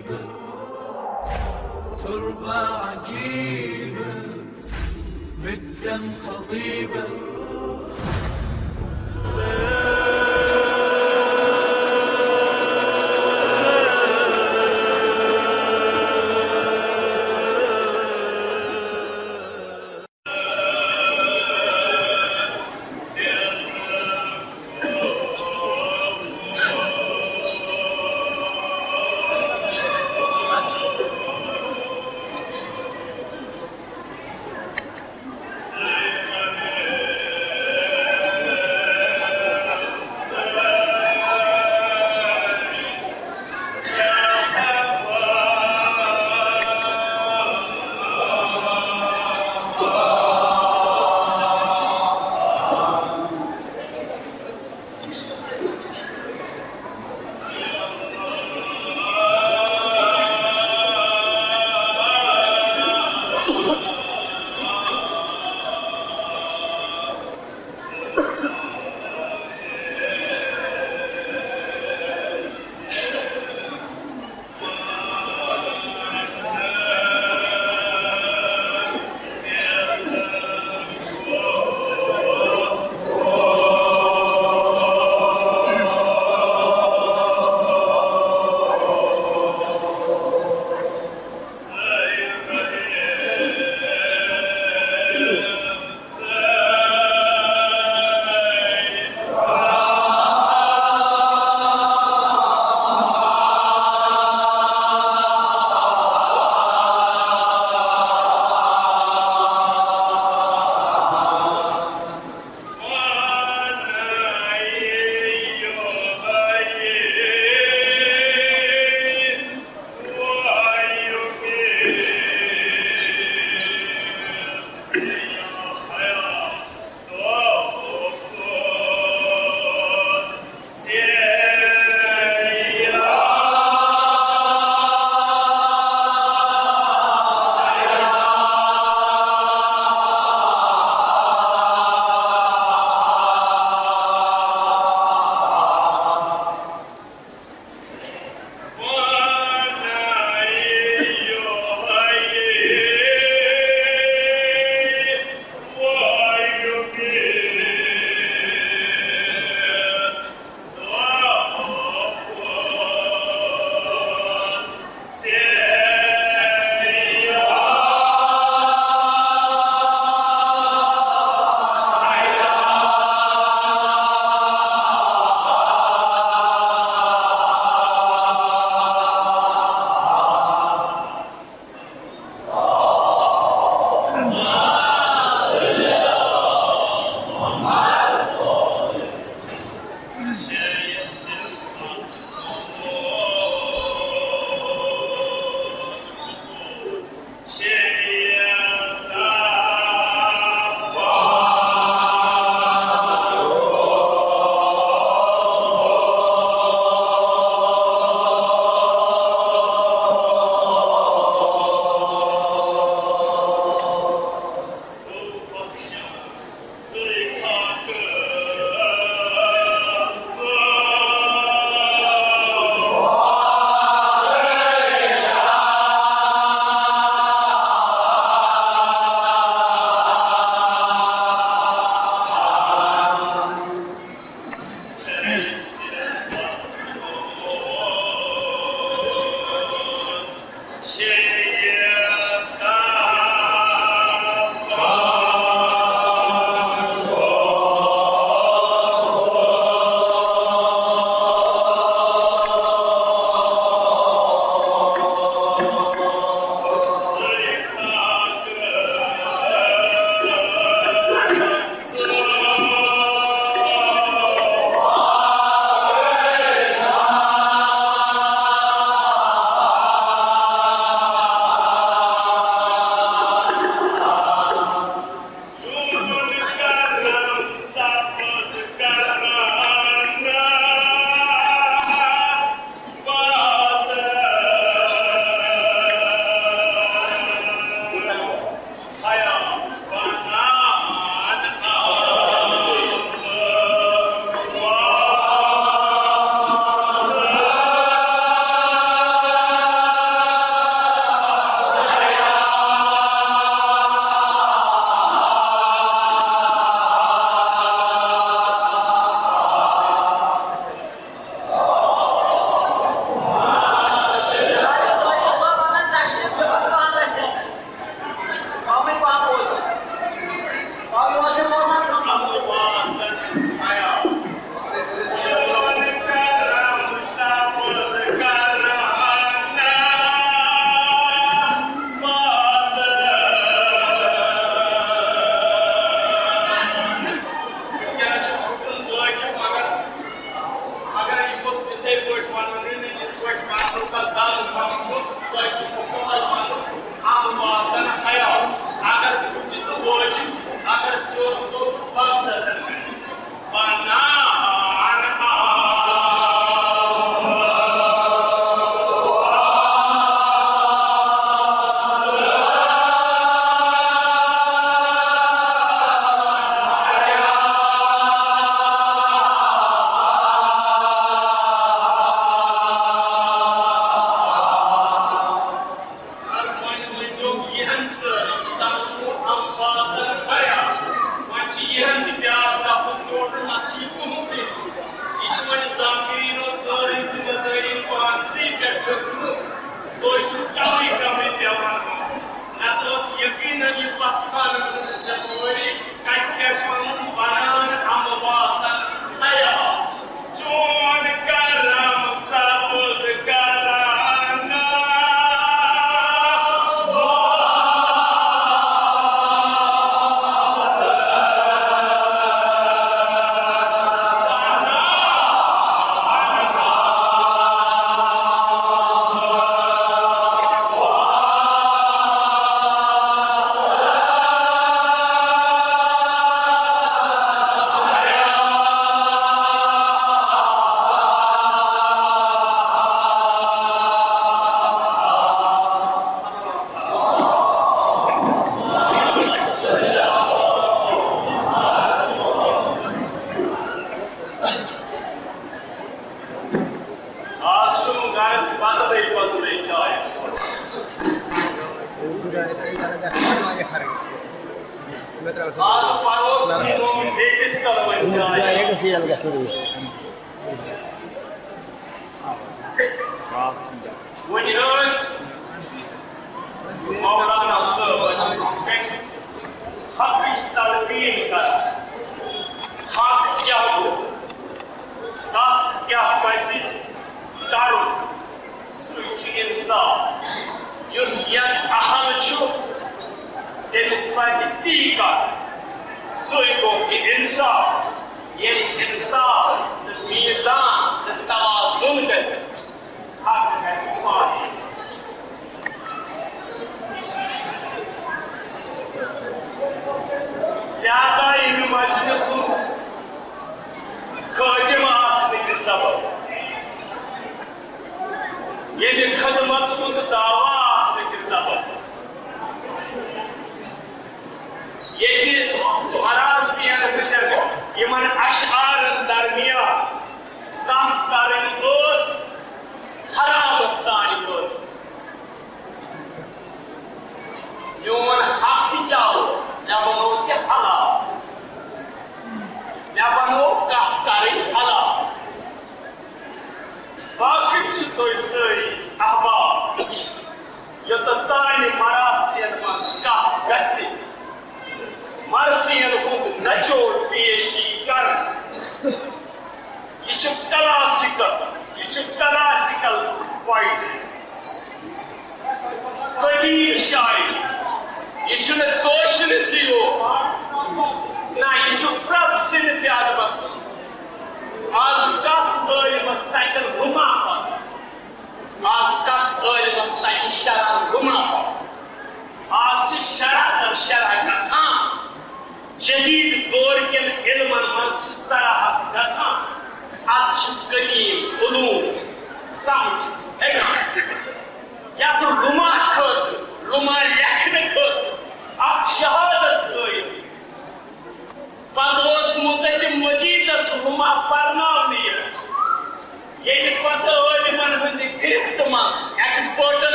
غريبة، تربة عجيبة بالدم خضيبة.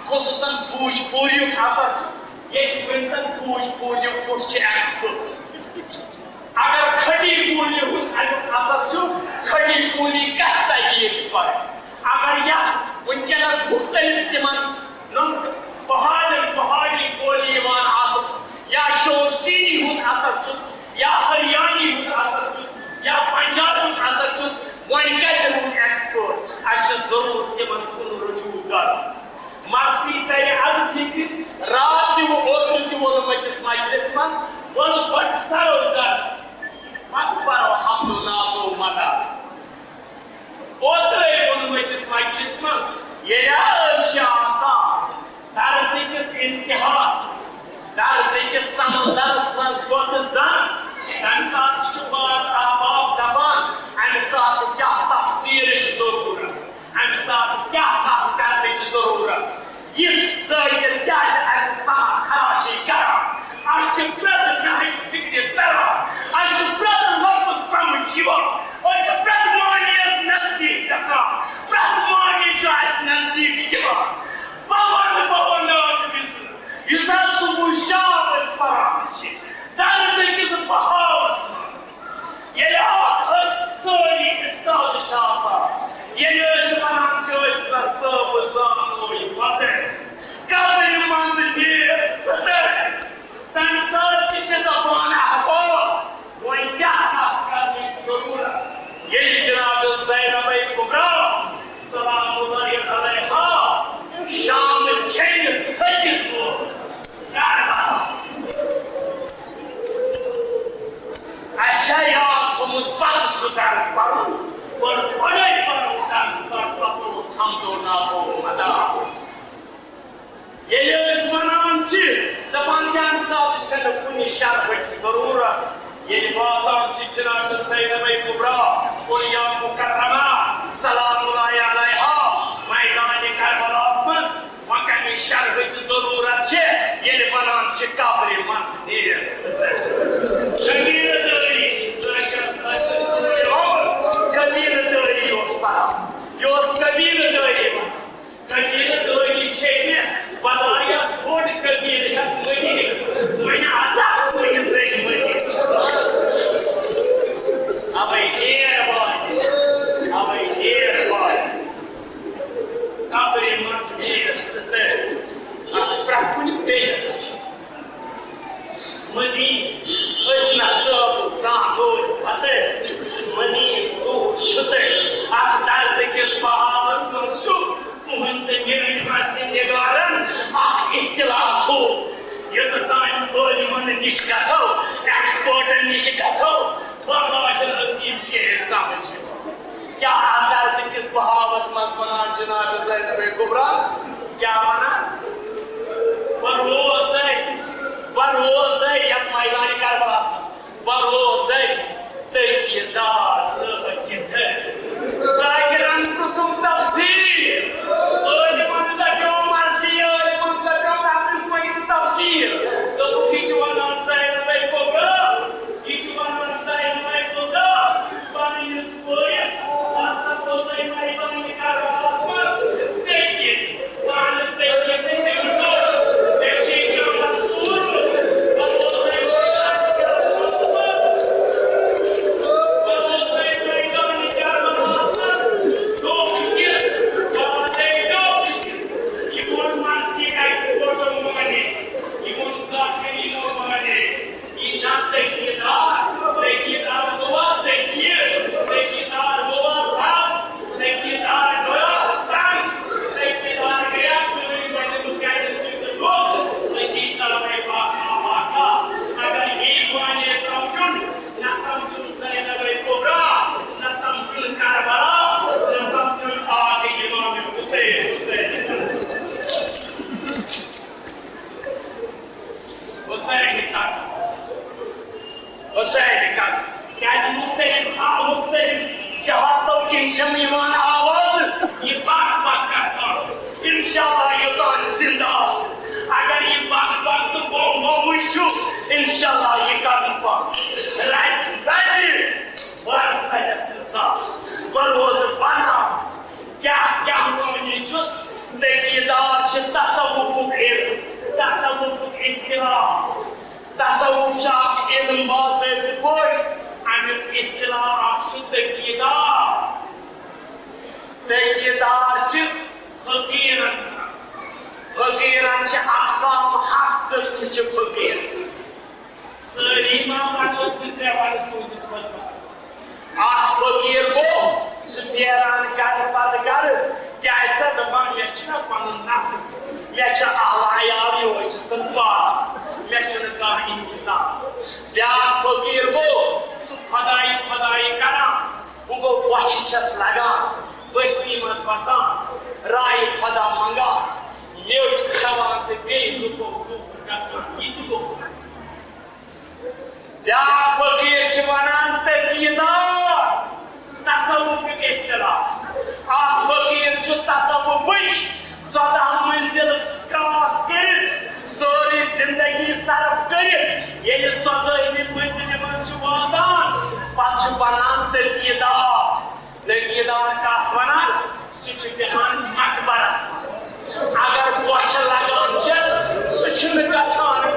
खुसूसन भोजपुरी असर ये भोजपुरी कुछ एक्सपर्ट अगर खड़ी बोली असर खड़ी बोली पर अगर यह वनकस मुख्तलिफ तिमन पहाड़ी बोली या शोरसीनी हुन असर या हरियाणी हुन असर या पंजाबी असर वन कर एक्सपर्ट अस जरूर तिमन कुन रुजू कर मर्सी तय अद फिक्र रात दिव ओत्र दिव मजलिस मजलिस मज वन बट सरो कर मत परो हम नातो मदा ओत्र वन मजलिस मज ये शासा धरती के इतिहास धरती के समंदर संस्कृत जन तमसात शुबाज अहबाब दबान अमसात क्या तफसीर जरूरत अमसात क्या करने जरूरत इस जरिए क्या समा खराशी करा अश प्रत नहीं फिक्र करा अश प्रत लोग समझियो अश प्रत मानियस नजदीक करा प्रत मानिय जायस नजदीक किया बावन लोग बिस युसस मुशावस परामची दर्द किस बहावस ये आखस सोनी इस्ताद शासा ये जमाना जो इस सब जानो ये बातें कभी मंजिल सदर तंसार किसे दबाना हो वो क्या करने जरूरत ये जनाब ज़ैनब कुबरा सलामुल्लाह अलैहा शाम छेल हजत हो अशया मुतबक सुधार करो और बड़े पर तो समझो ना हो मदा ये इसमनान चीज तबान जान साथ चलो कुनी शाद बच जरूरत ये बात चिचना ज़ैनब कुबरा और या मुकर्रमा सलामुल्लाह अलैहा मैदान करबला में वकन शाद बच जरूरत है ये बनान शिकाबरी मंस नहीं कबीर दरी कबीर दरी योस कबीर दरी शेखने बदारिया स्पोर्ट कबीर है मुझे आजाद मुझे सही मुझे अब ये बात कबीर मंस नहीं प्रकुनि पेश मनी उसना सब सामोल पते मनी को शुते आज दाल के स्पाहावस में सुख मुहंते मेरे खासी निगारन आह इस्लाम हो ये तो टाइम बोली मन निष्कासो एक्सपोर्ट निष्कासो बर्दाश्त नसीब के समझ क्या दाल के स्पाहावस में बना जनाब ज़ैनब कुबरा क्या बना बरोज़ या मैदान करबला बरोज़ तकीदार लहकित ज़ाकिरन कुसुम तफसीर और मुंतजो मर्सी और मुंतजो आपन कोई तफसीर तो किचवाना ज़ैनब कुबरा पानी स्पोयस असर तो ज़ैनब करबला देखिए पानी देखिए देखिए तकीदार फकीरन अकसाम हक तो फकीर सारी मां वनो त्रे वन तुंदिस फकीर गो सह कर पद कर क्या दपान मे पन नफ्स मे अहलायाल यो मे कह इंतजाम ब्या फकीर गो सह खुदाई करान वो गो वश लगान बस्ती मज बसान राय खुदा मंगान म्यूट खवान तो बे लुको दूर गसान ये गो ब्या फकीर वनान तकीदार तसव्वुफ इस्तिलाह फकीर तसव्वुफ 14 मंजिल क्रॉस कर सारी जिंदगी सर्फ कर 14 मंजिल वातान पे बनान तकीदार कस वनान सह बेहान मकबरस अगर पोश लगान सह गसान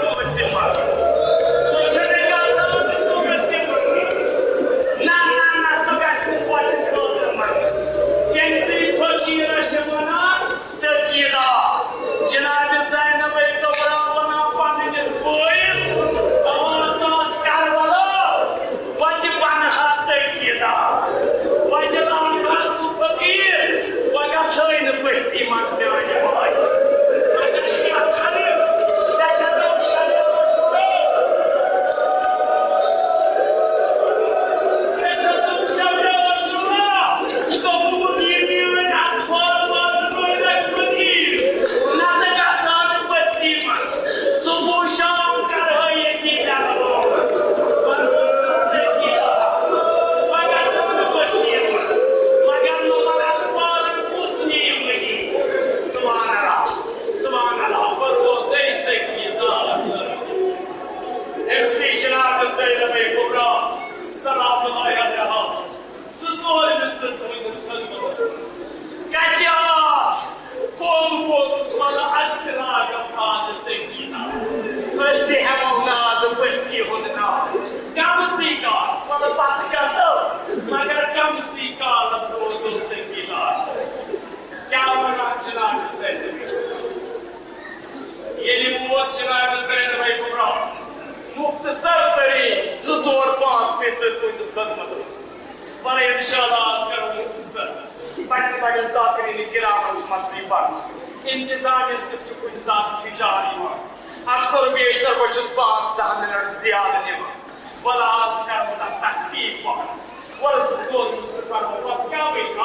अक्सर बेशतर बस 5-10 मिनट ज्यादा वल आज कर तकलीफ वल बस क्या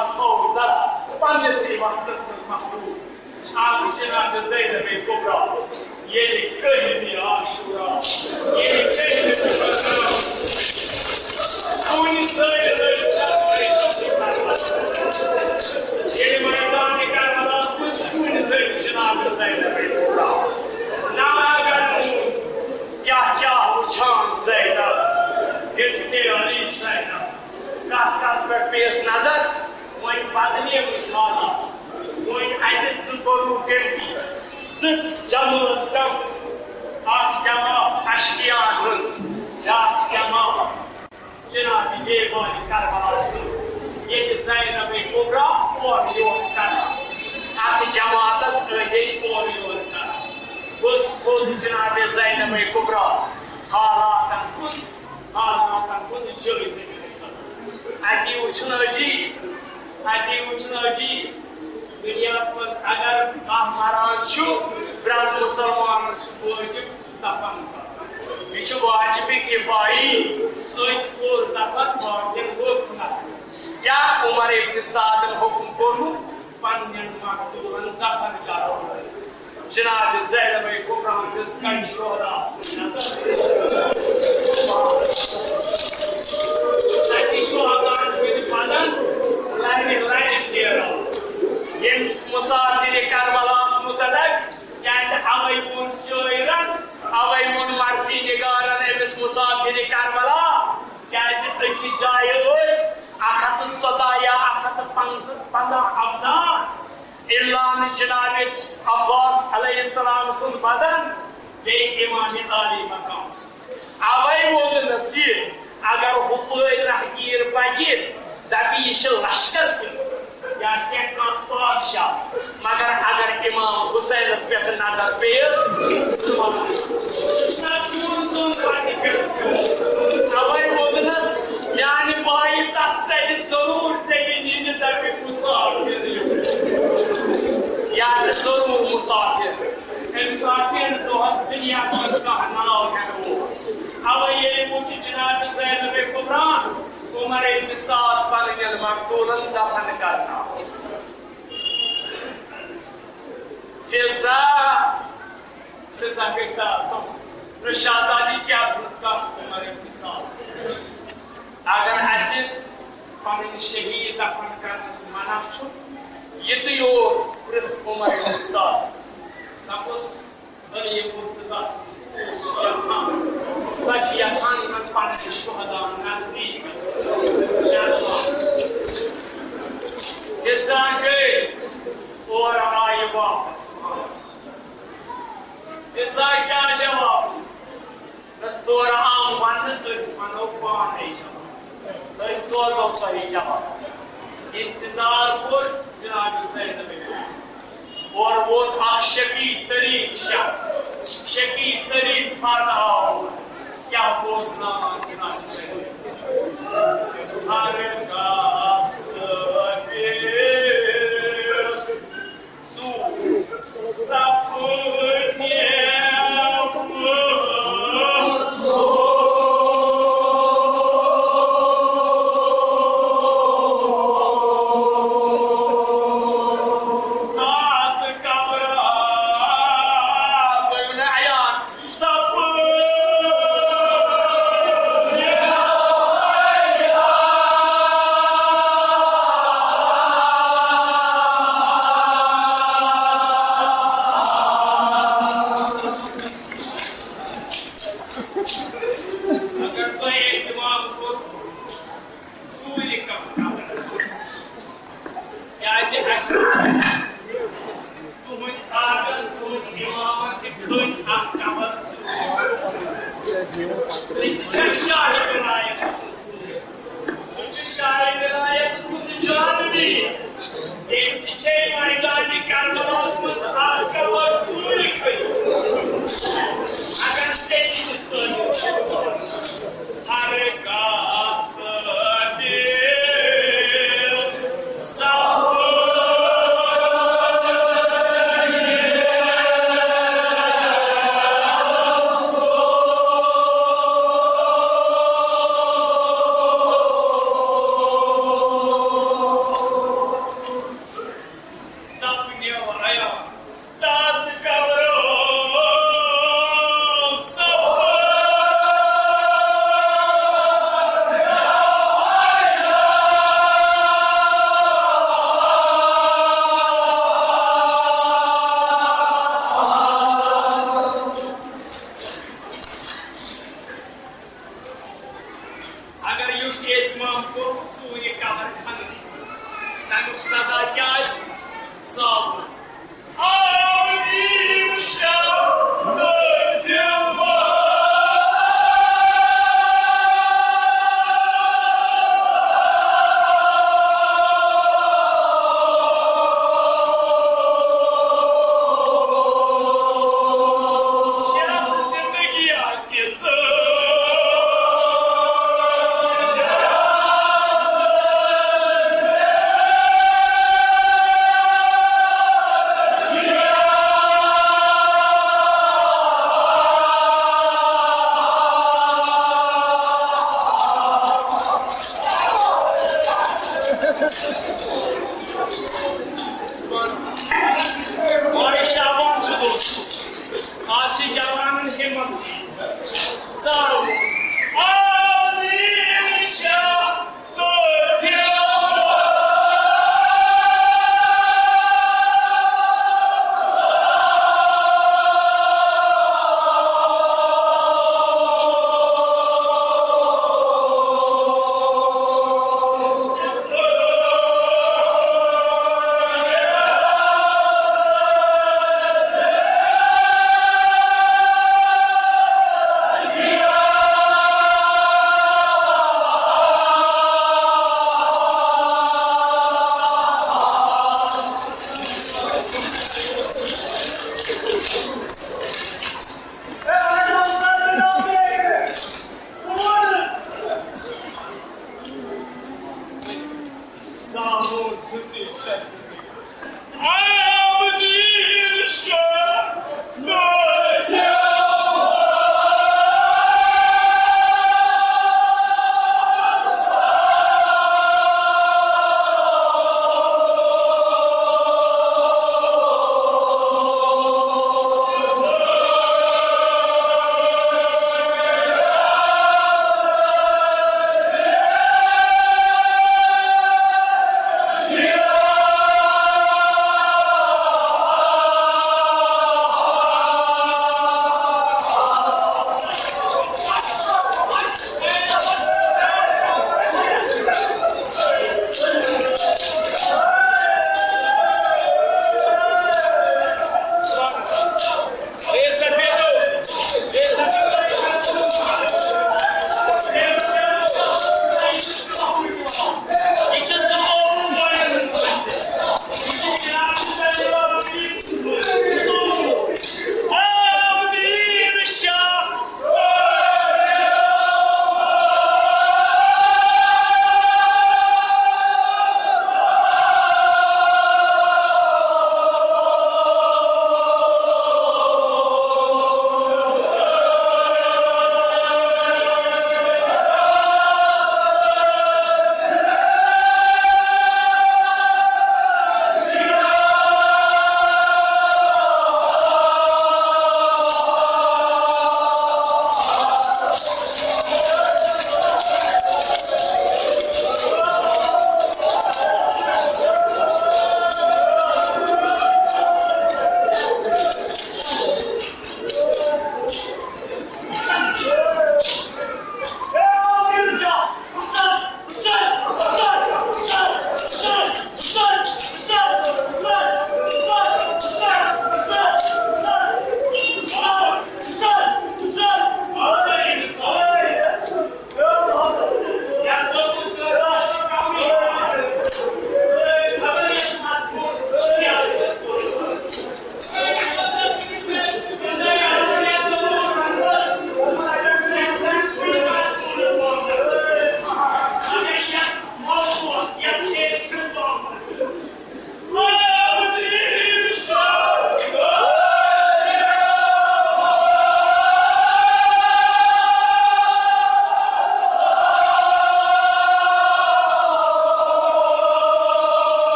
पन्नसी वक्त महबूब आज जनाब ज़ैनब कुबरा ये कहीं आशूरा ये ये मैदान करबला जनाब ज़ैनब कुबरा क्या उछान ज़ैनब इत्तेरानी ज़ैनब कत पे पेश नजर वही बदले हालात वही अत जमात कम जमा अश्कियान जमा जनाब बेबानी करबला ये ज़ैनब कुबरा और योर कर जमातस और योर कर बस खुद जनाब ज़ैनब कुबरा हालात कुन जायज़ अति वुचन अजीब दुनिया अगर मरान ब्रत मुसलमान वाजिब दफन यह वाजिब किफाई कोर दफन बाकिन गोथ न क्या उमर इब्न साद हुक्म कोर्मुत पन्नन मकतूलन दफन करो जनाब ज़ैनब कुबरा कन शोहदास नजर मुसाफिर करबलास मुतलक कैसे अवै वोन शायरन अवै वोन मर्सी निगारन एमिस मुसाफिर करबला कैसे अखि जाय ओस 114 या 115 अब्दान इल्लान जनाब अब्बास अलैहिस्सलाम सुन बदन ये इमाम आली मकाम अवै वोन नसीर अगर हुफै रहगीर बगिर दबी लश्कर या से बादशाह मगर अगर इमाम हुसैन पे नजर पेश अवै वोदनस यानी भाई तस्ते जरूर से भी नींद तक मुसाफिर या जरूर मुसाफिर इंसान तो दुनिया से का नाव है वो अवै ये पूछ जनाब ज़ैनब कुबरा उमर इब्न साद पर मकतूलन दफन करना फिजा कहता शहजादी क्या उसका उमर इब्न साद अगर ऐसे पन शहीद दफन करने से मना छु ये तो यो उमर इब्न साद तपस बलिए मुर्तजा सच यासान मन पन शुहदा नजदीक फिजा गए और आए वापस फिजा क्या जवाब दस्तूर आम वन मनो पाने सोजो सही जवाब इंतजार को जनाब ज़ैनब और वो था शकी तरीन शख्स शकी तरीन फर्द आओ क्या बोझना जनाब ज़ैनब हर गास पे तू सपने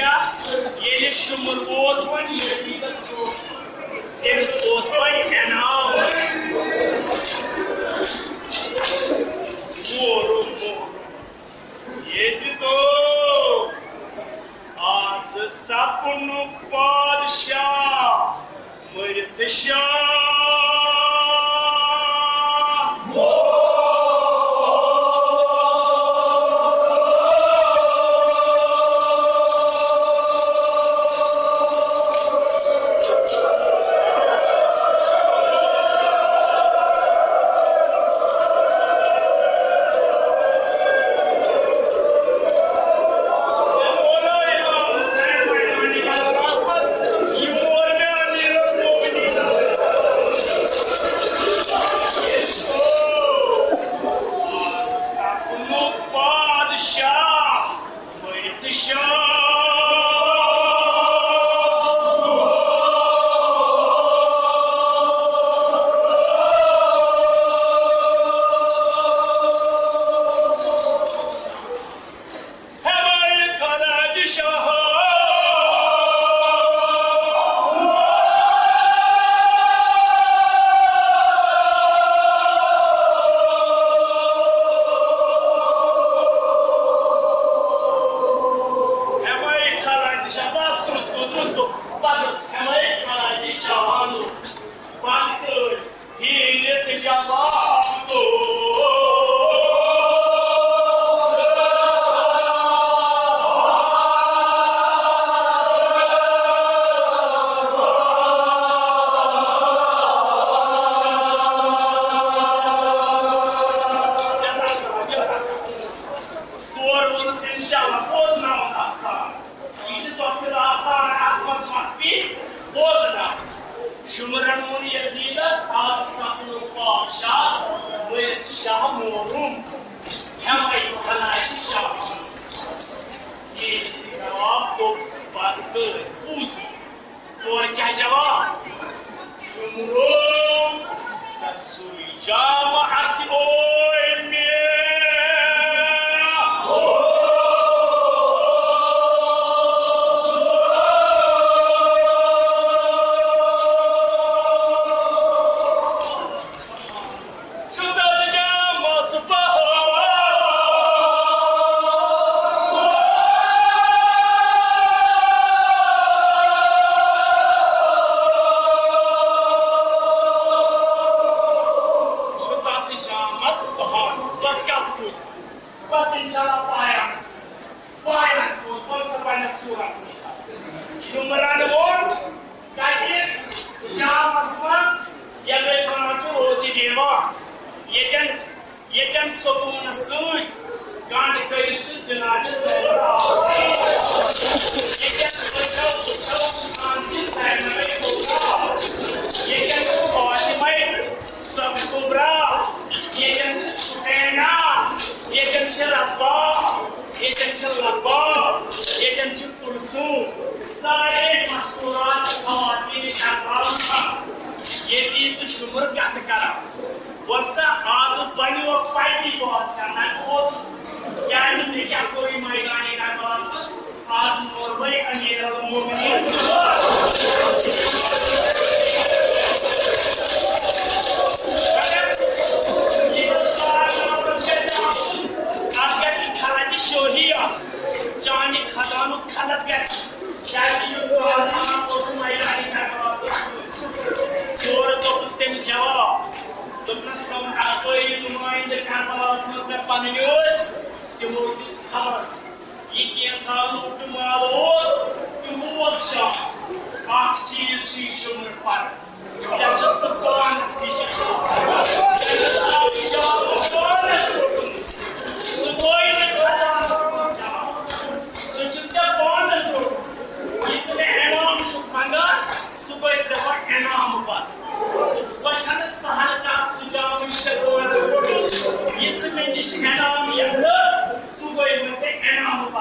क्या ये शुमर वोत वन यजीदस तेमिस ओस वन एनाम मोरो यजीदो आज सपनु बादशाह मरत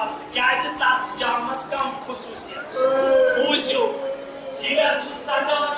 क्या जामस कम खुसूसियत बूझो जिगर सरकार